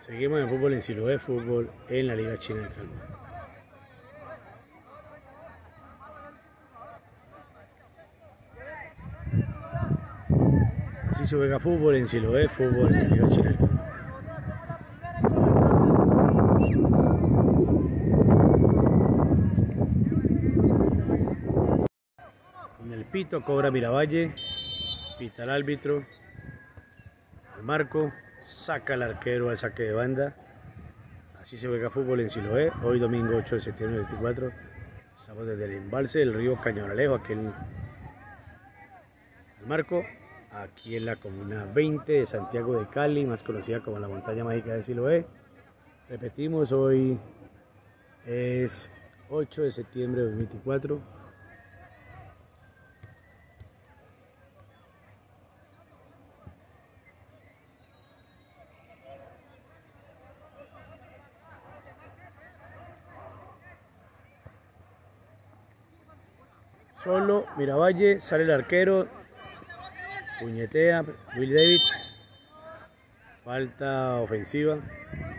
Seguimos en fútbol en Siloé, fútbol en la Liga China del Calvo. Así se juega fútbol en Siloé, fútbol en la Liga China del Calvo. En el pito cobra Miravalle, pita el árbitro, al marco, saca el arquero al saque de banda. Así se juega fútbol en Siloé, hoy domingo 8 de septiembre del 24. Estamos desde el embalse del río Cañonalejo, aquí en el marco, aquí en la comuna 20 de Santiago de Cali, más conocida como la montaña mágica de Siloé. Repetimos, hoy es 8 de septiembre de 2024. Solo Miravalle, sale el arquero, puñetea Will David, falta ofensiva.